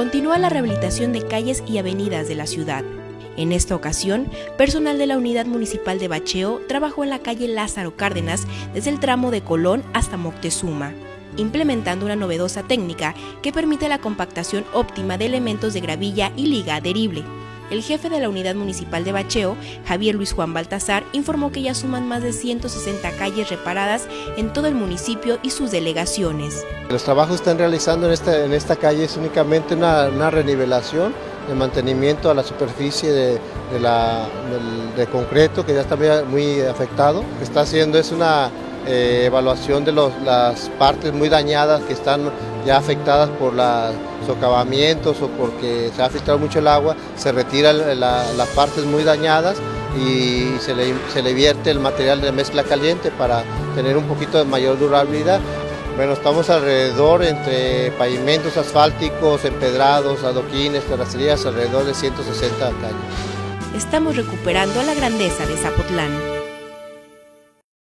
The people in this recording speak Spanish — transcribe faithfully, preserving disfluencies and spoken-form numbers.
continúa la rehabilitación de calles y avenidas de la ciudad. En esta ocasión, personal de la Unidad Municipal de Bacheo trabajó en la calle Lázaro Cárdenas desde el tramo de Colón hasta Moctezuma, implementando una novedosa técnica que permite la compactación óptima de elementos de gravilla y liga adherible. El jefe de la Unidad Municipal de Bacheo, Javier Luis Juan Baltazar, informó que ya suman más de ciento sesenta calles reparadas en todo el municipio y sus delegaciones. Los trabajos que están realizando en esta, en esta calle es únicamente una, una renivelación, de mantenimiento a la superficie de, de, la, de, de concreto que ya está muy, muy afectado. Lo que está haciendo es una eh, evaluación de los, las partes muy dañadas que están ya afectadas por los socavamientos o porque se ha filtrado mucho el agua. Se retira la, las partes muy dañadas y se le, se le vierte el material de mezcla caliente para tener un poquito de mayor durabilidad. Bueno, estamos alrededor entre pavimentos asfálticos, empedrados, adoquines, terracerías, alrededor de ciento sesenta calles. Estamos recuperando la grandeza de Zapotlán.